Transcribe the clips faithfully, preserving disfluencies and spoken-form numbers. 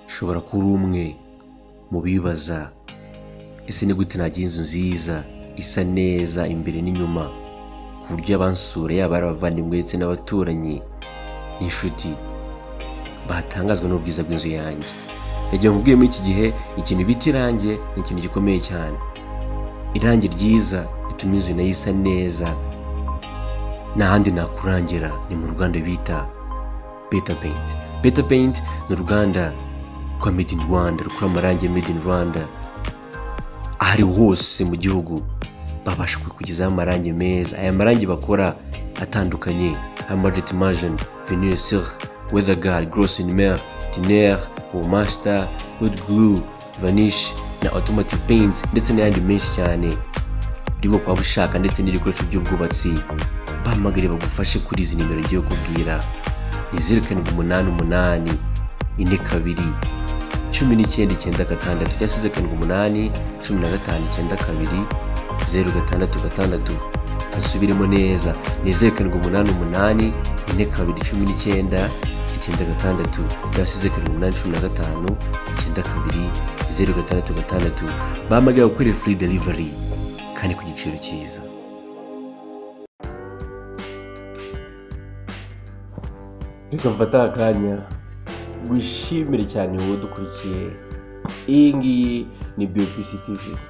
ushobora kuba umwe mu bibaza ese ni gute nagira inzu nziza isa neza imbere n'inyuma ku buryo abansura yaba ari abavandimwe ndetse n'abaturanyi n'inshuti batangazwa n'ubwiza bw'inzu yanjye. Rege nkubwire muri iki gihe ikintu bita irangi ni ikintu gikomeye cyane. Irangi ryiza rituma inzu nayo isa neza, n'ahandi nakurangira ni mu ruganda bita Beta Paint. Beta Paint ni uruganda rwa Made in Rwanda, rukora amarangi Made in Rwanda. Ahari hose mu gihugu babasha kukugezaho amarangi meza. Aya marangi bakora atandukanye harimo Jet Immersion, Vinyl Sur, Weather Guard, Gross in Mer, Tiner, Master, Wood Glue, Vanish na Automatic Paints ndetse n'ayandi menshi cyane. Urimo kwa bashaka ndetse n'ibikoresho by'ubwubatsi, bahamagare bagufashe kuri izi nimero ngiye kubwira. Ni zeru karindwi umunani umunani ine kabiri cumi n'icyenda icyenda gatandatu cyangwa se zeru karindwi umunani cumi na gatanu icyenda kabiri zeru gatandatu gatandatu. Kasubiremo neza, ni zeru karindwi umunani umunani ine kabiri cumi n'icyenda icyenda gatandatu cyangwa se zeru karindwi umunani cumi na gatanu icyenda kabiri zeru gatandatu gatandatu. Bahamagara gukora free delivery kandi ku giciro cyiza. Reka mfata akanya wishimire cyane wowe dukurikiye. Iyi ngiyi ni B P C T V.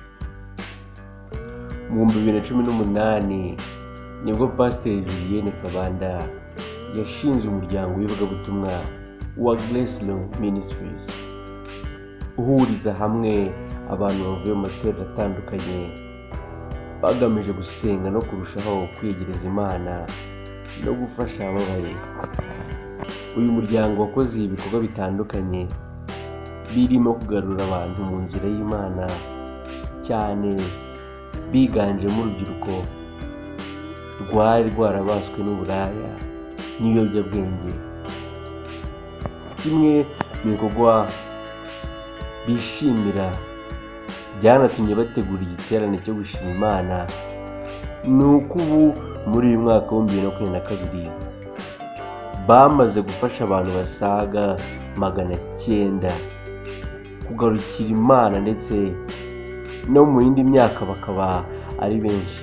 Mu bibiri na cumi n'umunani nibwo Pastor Julienne Kabanda yashinze umuryango w'ivugabutumwa wa Grace Ministries, uhuriza hamwe abantu bavuye mu matorero atandukanye bagamije gusenga no kurushaho kwegereza Imana no gufasha ababaye. Uyu muryango wakoze ibikorwa bitandukanye birimo kugarura abantu mu nzira y'Imana, cyane biganjemo urubyiruko rwari rwarabaswe n'uburaya n'ibiyobyabwenge. Kimwe mu bikorwa bishimira byanatumye bategura igiterane cyo gushima Imana ni uko ubu muri uyu mwaka wa bibiri na makumyabiri na kabiri bamaze gufasha abantu basaga magana cyenda kugarukira Imana, ndetse no mu yindi myaka bakaba ari benshi.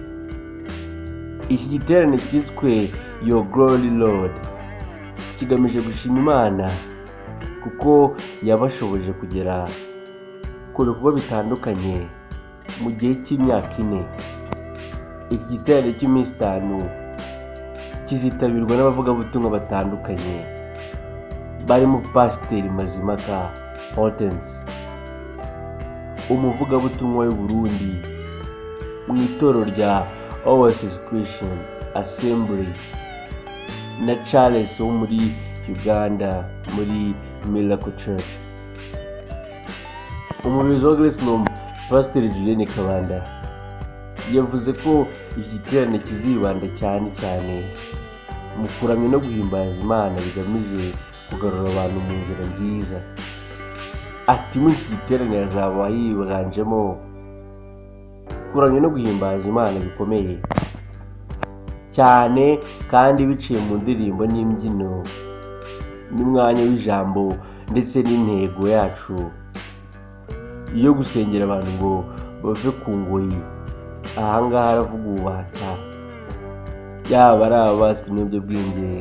Iki giterane cyiswe Your Glory Lord kigamije gushima Imana kuko yabashoboje kugera ku bikorwa bitandukanye mu gihe cy'imyaka ine. Iki giterane cy'iminsi itanu kizitabirwa n'abavugabutumwa batandukanye barimo Pastor Mazimaka M.Fulgence, umuvugabutumwa w'u Burundi mu itorero rya Oasis Christian Assembly, na Charles wo muri Uganda muri Miracle Church. Umuyobozi wa Grace Pastor Julienne Kabanda yavuze ko iki giterane kizibanda cyane cyane mu kuramya no guhimbaza Imana bigamije kugarura abantu mu nzira nziza. Ati muri iki giterane hazaba hibanjemo kuramya no guhimbaza Imana bikomeye cyane, kandi biciye mu ndirimbo n'imbyino n'umwanya w'ijambo ndetse n'intego yacu yo gusengera abantu ngo bave ku ngoyi. Ahangaha haravuga ububata, yaba ari ababaswe n'ibiyobyabwenge.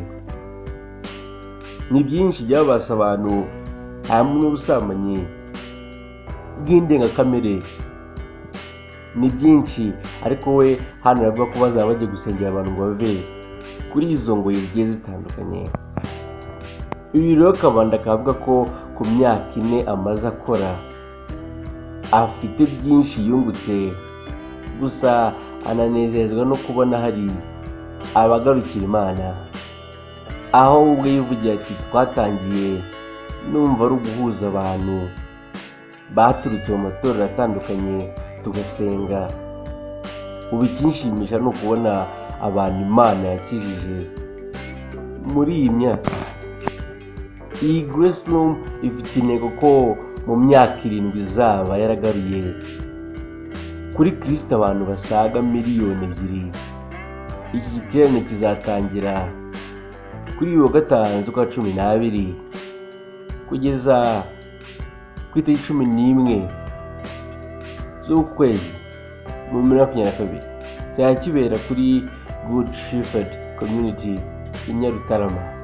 Ni byinshi byabasa abantu hamwe n'ubusambanyi bw'indengakamere, ni byinshi, ariko we hano aravuga ko bazaba bagiye gusengera abantu ngo bave kuri izo ngoyi zigiye zitandukanye. Ibi rero Kabanda akavuga ko ku myaka ine amaze akora afite byinshi yungutse, gusa ananezezwa no kubona hari abagarukira Imana. Aho ubwo yivugira ati twatangiye numva ari uguhuza abantu baturutse mu matorero atandukanye tugasenga, ubu ikinshimisha ni ukubona abantu Imana yakijije muri iyi myaka. Iyi Grace Room ifite intego ko mu myaka irindwi izaba yaragaruye kuri Kristo abantu basaga miliyoni ebyiri. Iki giterane kizatangira kuri uyu wa gatanu z'ukwa cumi n'abiri kugeza ku itariki cumi n'imwe z'uku kwezi mu bibiri na makumyabiri na kabiri kizaba kibera kuri Good Shepherd Community i Nyarutarama.